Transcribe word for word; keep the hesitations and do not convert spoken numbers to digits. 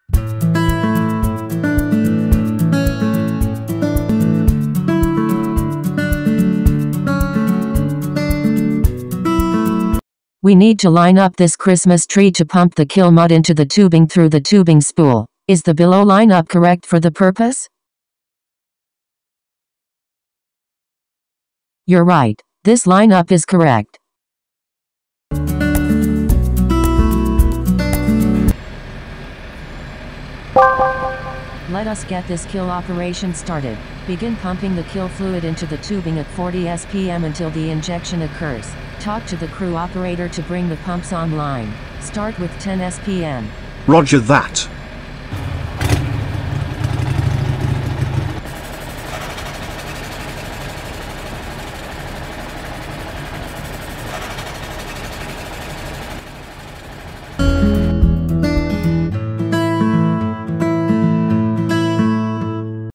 We need to line up this Christmas tree to pump the kill mud into the tubing through the tubing spool. Is the below lineup correct for the purpose? You're right. This lineup is correct. Let us get this kill operation started. Begin pumping the kill fluid into the tubing at forty S P M until the injection occurs. Talk to the crew operator to bring the pumps online. Start with ten S P M. Roger that.